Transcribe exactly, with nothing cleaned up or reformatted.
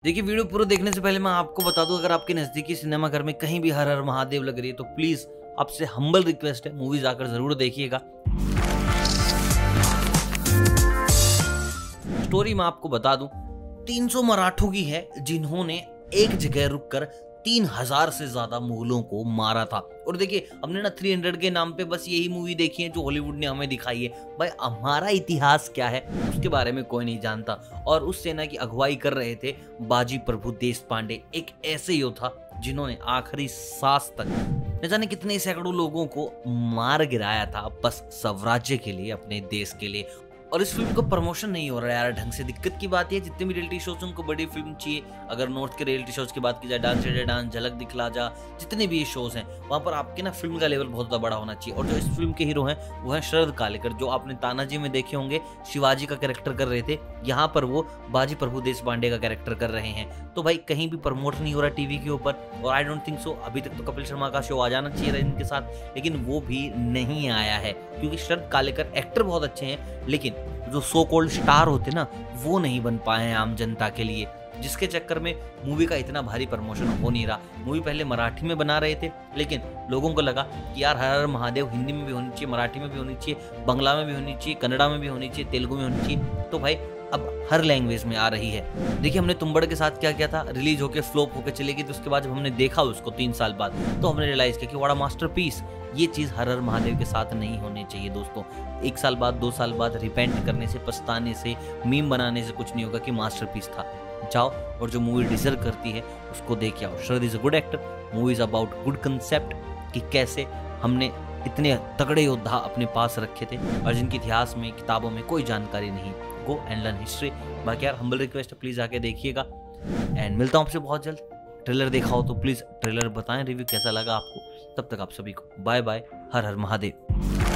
देखिए, वीडियो पूरा देखने से पहले मैं आपको बता दूं, अगर आपके नजदीकी सिनेमा घर में कहीं भी हर हर महादेव लग रही है तो प्लीज आपसे हम्बल रिक्वेस्ट है, मूवी जाकर जरूर देखिएगा। स्टोरी मैं आपको बता दूं, तीन सौ मराठों की है जिन्होंने एक जगह रुककर तीन हज़ार से ज्यादा मुगलों को मारा था। और देखिए, हमने ना तीन सौ के नाम पे बस यही मूवी देखी है जो हॉलीवुड ने हमें दिखाई है। भाई, हमारा इतिहास क्या है उसके बारे में कोई नहीं जानता। और उस सेना की अगुवाई कर रहे थे बाजी प्रभु देश पांडे, एक ऐसे योद्धा जिन्होंने आखिरी सांस तक न जाने कितने सैकड़ों लोगों को मार गिराया था, बस स्वराज्य के लिए, अपने देश के लिए। और इस फिल्म को प्रमोशन नहीं हो रहा है यार ढंग से। दिक्कत की बात है, जितने भी रियलिटी शोज उनको बड़ी फिल्म चाहिए। अगर नॉर्थ के रियलिटी शोज की बात की जाए, डांस इंडिया डांस, झलक दिखला जा, जितने भी ये शोज हैं वहाँ पर आपके ना फिल्म का लेवल बहुत बड़ा होना चाहिए। और जो इस फिल्म के हीरो हैं वो हैं शरद कालेकर, जो आपने तानाजी में देखे होंगे शिवाजी का कैरेक्टर कर रहे थे, यहाँ पर वो बाजी प्रभु देश पांडे का कैरेक्टर कर रहे हैं। तो भाई कहीं भी प्रमोट नहीं हो रहा टीवी के ऊपर। और आई डोंट थिंक सो, अभी तक तो कपिल शर्मा का शो आ जाना चाहिए था इनके साथ, लेकिन वो भी नहीं आया है क्योंकि शरद कालेकर एक्टर बहुत अच्छे हैं, लेकिन जो सो कॉल्ड स्टार होते ना वो नहीं बन पाए हैं आम जनता के लिए, जिसके चक्कर में मूवी का इतना भारी प्रमोशन हो नहीं रहा। मूवी पहले मराठी में बना रहे थे, लेकिन लोगों को लगा कि यार हर हर महादेव हिंदी में भी होनी चाहिए, मराठी में भी होनी चाहिए, बंगला में भी होनी चाहिए, कन्नड़ा में भी होनी चाहिए, तेलुगु में होनी चाहिए। तो भाई अब हर लैंग्वेज में आ रही है। देखिए, हमने तुम्बड़ के साथ क्या किया था, रिलीज होकर फ्लॉप होकर चलेगी, तो उसके बाद जब हमने देखा उसको तीन साल बाद, तो हमने रियलाइज किया कि बड़ा मास्टरपीस। ये चीज हर हर महादेव के साथ नहीं होनी चाहिए दोस्तों। एक साल बाद, दो साल बाद रिपेंट करने से, पछताने से, मीम बनाने से कुछ नहीं होगा कि मास्टरपीस था। जाओ और जो मूवी डिजर्व करती है उसको देख के आओ। Sharad is a good actor. Movie is about good concept कि कैसे हमने इतने तगड़े योद्धा अपने पास रखे थे और जिनके इतिहास में, किताबों में कोई जानकारी नहीं। Go and learn history. बाकी यार हम्बल रिक्वेस्ट है, प्लीज आके देखिएगा। एंड मिलता हूँ आपसे बहुत जल्द। ट्रेलर देखा हो तो प्लीज ट्रेलर बताएं, रिव्यू कैसा लगा आपको। तब तक आप सभी को बाय बाय। हर हर महादेव।